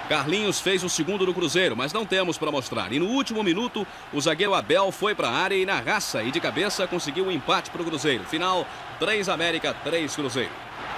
Carlinhos fez o segundo do Cruzeiro, mas não temos para mostrar. E no último minuto, o zagueiro Abel foi para a área e na raça e de cabeça conseguiu o empate para o Cruzeiro. Final, 3 América, 3 Cruzeiro.